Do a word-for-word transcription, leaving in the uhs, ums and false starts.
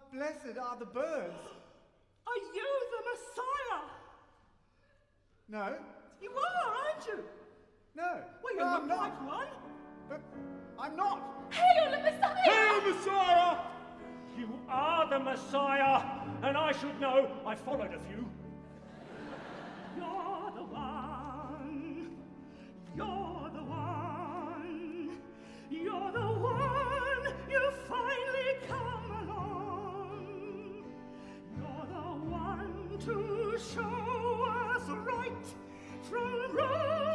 blessed are the birds. Are you the Messiah? No. You are, aren't you? No. Well, you no, look I'm not. like one. But I'm not. Hail the Messiah! Hail, Messiah! You are the Messiah, and I should know. I followed a few. You're the one. You're the one. You're the one. You finally come along. You're the one to show us right from wrong.